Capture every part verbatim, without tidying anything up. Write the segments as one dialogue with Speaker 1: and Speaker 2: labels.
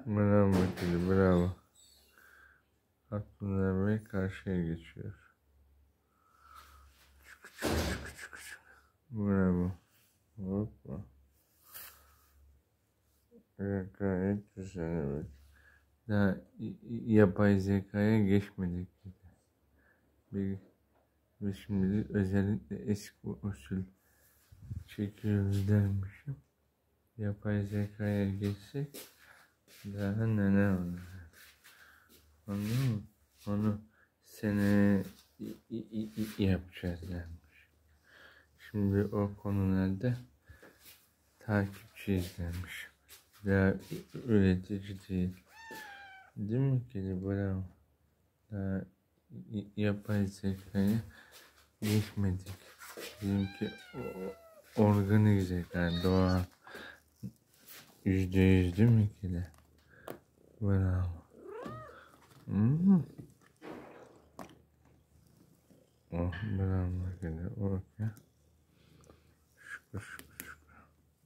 Speaker 1: Bravo kedi, bravo. Aklına ve karşıya geçiyor. Çık çık çık çık çık. Bravo. Hoppa. Evet, gayet güzel, evet. Daha yapay zekaya geçmedik. Bir, ve şimdi özellikle eski usul çekiyoruz dermişim. Yapay zekaya geçsek daha neler olur. Anladın mı? Onu sene yapacağız dermiş. Şimdi o konularda takipçiyiz dermiş. Daha üretici değil. Değil mi kedi? Bravo. Daha yapay zekaya geçmedik. Bizimki organik zeka, doğal. Yüzde yüz değil mi kedi? Bravo. Hmm. Oh, bravo kedi. Okey. Şükür şükür şükür.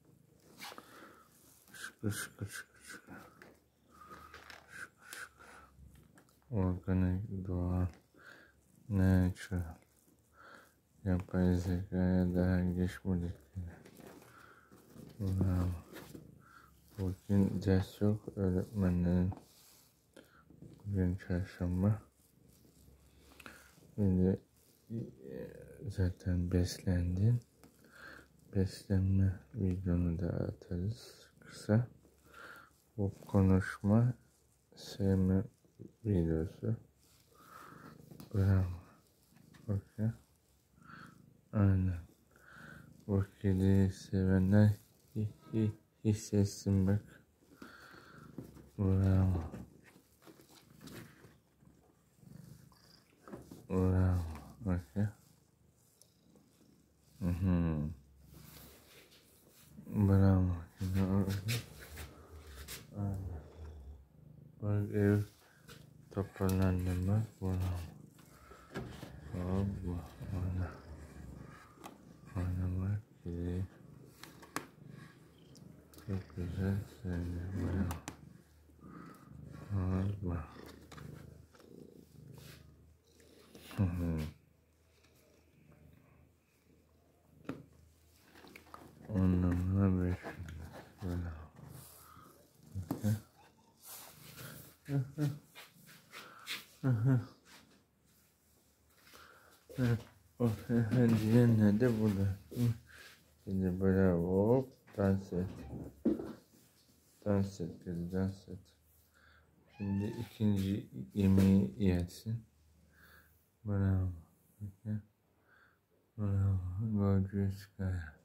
Speaker 1: Şükür şükür şükür şükür. Şükür şükür. Organik, doğal, natural. Yapay zekaya daha geçmedik. Bravo. Bugün ders yok, öğretmenlerin. Bugün çarşamba. Şimdi zaten beslendin. Beslenme videonu da atarız kısa. Bu konuşma sevme videosu. Bravo. Okey. Aynen. Bu kediyi sevenler hissetsin bak. Bravo. Bravo. Okey. Hı hı. Bravo. Aynen. Bak ev toparlandı bak. Bravo. Hoppa. Aynen. Aynen bak. Kedi. Çok güzel söylüyor. Bravo. Hoppa. Hı hı. On numara beş. Bravo. Okey. Hı hı. Hı hı. Evet. O diyen nerede burada? Şimdi böyle hop dans et. Dans et kız, dans et. Şimdi ikinci yemeği yersin. Bravo. Okay. Bravo. Gorgeous guy.